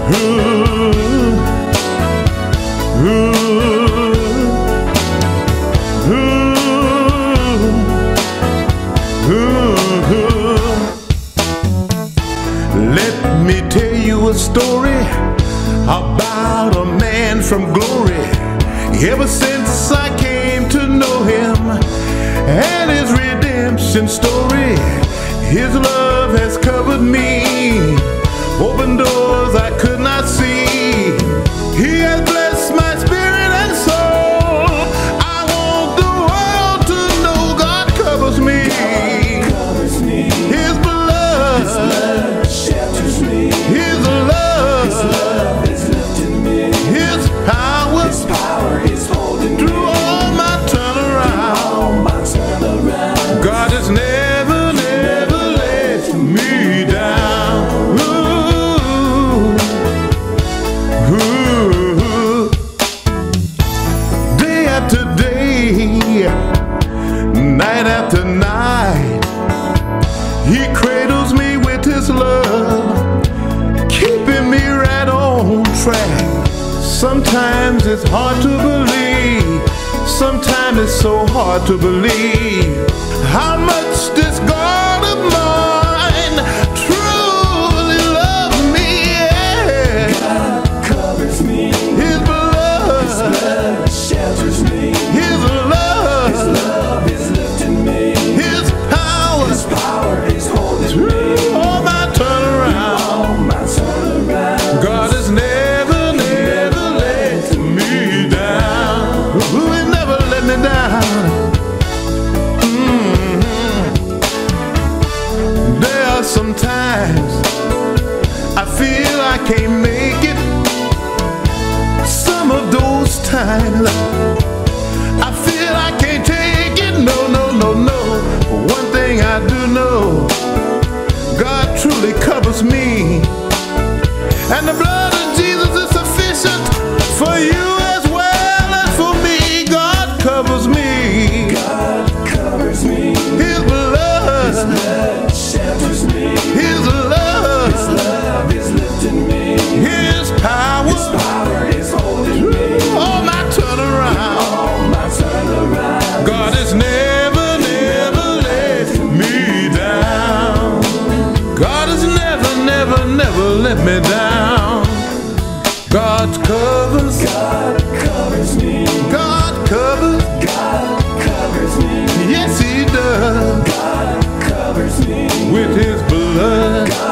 Let me tell you a story about a man from glory. Ever since I came to know him and his redemption story, his love has covered me, opened doors I could not see. He has blessed my spirit and soul. I want the world to know God covers me. His blood shelters me. His love is lifting me. His power is holding me through all my turnaround. God has never let me down. Ooh. Day after day, night after night, He cradles me with His love, keeping me right on track. Sometimes it's hard to believe, sometimes it's so hard to believe how much this God of mine truly loves me. Yeah. God covers me. His blood shelters me. His love is lifting me. His power is holding me. All my turnaround. God has never let me down. He never let me down. There are some times I feel I can't make it. Some of those times I feel I can't take it. No. But one thing I do know, God truly covers me, and the blood of Jesus is sufficient for you as well as for me. God covers me. God covers me. His blood shelters me. His love is lifting me. His power is holding me. All my turnaround. God has never let me down. God has never let me down. God covers me. God covers me. Yes, He does. God covers me with His blood.